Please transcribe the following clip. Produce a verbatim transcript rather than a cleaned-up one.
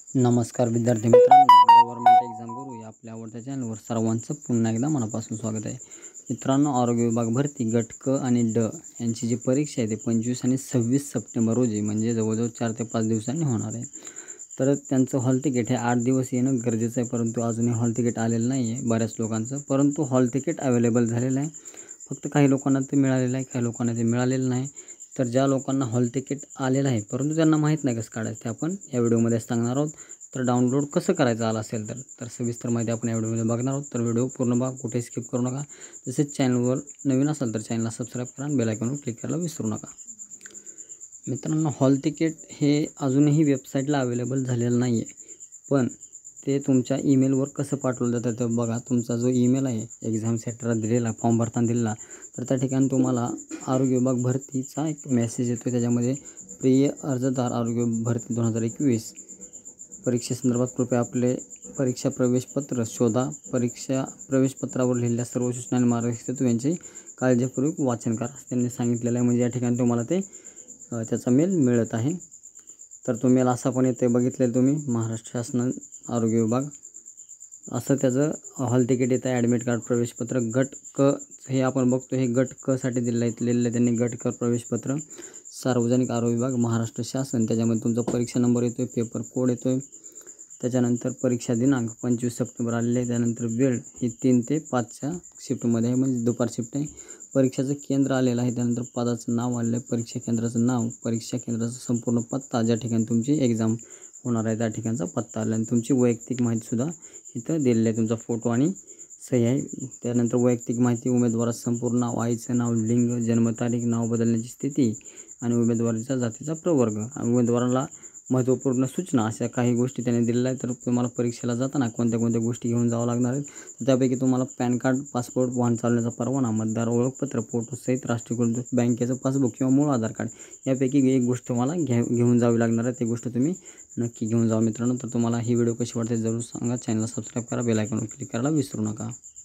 नमस्कार विद्यार्थी मित्रांनो, गव्हर्नमेंट एक्झाम गुरु या आपल्या आवडत्या चॅनलवर सर्वांचं पुन्हा एकदा मनापासून स्वागत आहे. मित्रांनो, आरोग्य विभाग भरती गट क आणि ड यांची जी परीक्षा आहे ते पंचवीस आणि सव्वीस सप्टेंबर रोजी म्हणजे जवळजवळ चार ते पाच दिवसांनी होणार आहे. तर त्यांचं हॉल तिकीट हे आठ दिवस येणं गरजेचं आहे, परंतु अजूनही हॉल तिकीट आलेलं नाही आहे बऱ्याच लोकांचं. परंतु हॉल तिकीट अवेलेबल झालेलं आहे. फक्त काही लोकांना ते मिळालेलं आहे, काही लोकांना ते मिळालेलं नाही. तर ज्या लोकांना हॉल तिकीट आलेलं आहे परंतु त्यांना माहीत नाही कसं काढायचं ते आपण या व्हिडिओमध्ये सांगणार आहोत. तर डाउनलोड कसं करायचं आलं असेल तर तर सविस्तर माहिती आपण या व्हिडिओमध्ये बघणार आहोत. तर व्हिडिओ पूर्ण बघा, कुठे स्किप करू नका. तसेच चॅनलवर नवीन असाल तर चॅनलला सबस्क्राईब करा आणि बेल आयकॉनवर क्लिक करायला विसरू नका. मित्रांनो, हॉल तिकीट हे अजूनही वेबसाईटला अवेलेबल झालेलं नाही आहे, पण ते तुमच्या ईमेलवर कसं पाठवलं जातं तर बघा. तुमचा जो ईमेल आहे एक्झाम सेंटरला दिलेला, फॉर्म भरताना दिलेला, तर त्या ठिकाणी तुम्हाला आरोग्य विभाग भरतीचा एक मेसेज येतो. त्याच्यामध्ये प्रिय अर्जदार, आरोग्य भरती दोन हजार एकवीस परीक्षेसंदर्भात कृपया आपले परीक्षा प्रवेशपत्र शोधा. परीक्षा प्रवेशपत्रावर लिहिलेल्या सर्व सूचना आणि मार्गदर्शक यांचे काळजीपूर्वक वाचन करा असं त्यांनी सांगितलेलं आहे. म्हणजे या ठिकाणी तुम्हाला ते त्याचा मेल मिळत आहे. तर तो मेल असा पण येते, बघितले तुम्ही, महाराष्ट्र शासन आरोग्य विभाग असं त्याचं हॉल तिकीट येतं. ॲडमिट कार्ड, प्रवेशपत्र गट क हे आपण बघतो, हे गट क साठी दिलेलं आहे. लिहिलेलं आहे त्यांनी गट क प्रवेशपत्र सार्वजनिक आरोग्य विभाग महाराष्ट्र शासन. त्याच्यामध्ये तुमचा परीक्षा नंबर येतो आहे, पेपर कोड येतो आहे, त्याच्यानंतर परीक्षा दिनांक पंचवीस सप्टेंबर आलेले आहे. त्यानंतर वेळ ही तीन ते पाचच्या शिफ्टमध्ये आहे, म्हणजे दुपार शिफ्ट आहे. परीक्षेचं केंद्र आलेलं आहे, त्यानंतर पदाचं नाव आलेलं आहे, परीक्षा केंद्राचं नाव, परीक्षा केंद्राचा संपूर्ण पत्ता, ज्या ठिकाणी तुमची एक्झाम होणार आहे त्या ठिकाणचा पत्ता आला आणि तुमची वैयक्तिक माहितीसुद्धा इथं दिलेली आहे. तुमचा फोटो आणि सही आहे. त्यानंतर वैयक्तिक माहिती, उमेदवाराचं संपूर्ण नाव, आईचं नाव, लिंग, जन्मतारीख, नाव बदलण्याची स्थिती आणि उमेदवाराच्या जातीचा प्रवर्ग. उमेदवाराला महत्त्वपूर्ण सूचना अशा काही गोष्टी त्याने दिलेल्या आहेत. तर तुम्हाला परीक्षेला जाताना कोणत्या कोणत्या गोष्टी घेऊन जावं लागणार आहेत. तर त्यापैकी तुम्हाला पॅन कार्ड, पासपोर्ट, वाहन चालवण्याचा परवाना, मतदार ओळखपत्र, फोटोसहित राष्ट्रीयकृत बँकेचं पासबुक किंवा मूळ आधार कार्ड यापैकी एक गोष्ट तुम्हाला घ्या घेऊन जावी लागणार आहे. ती गोष्ट तुम्ही नक्की घेऊन जावा मित्रांनो. तर तुम्हाला ही व्हिडिओ कशी वाटते जरूर सांगा. चॅनलला सबस्क्राईब करा, बेल आयकॉनवर क्लिक करायला विसरू नका.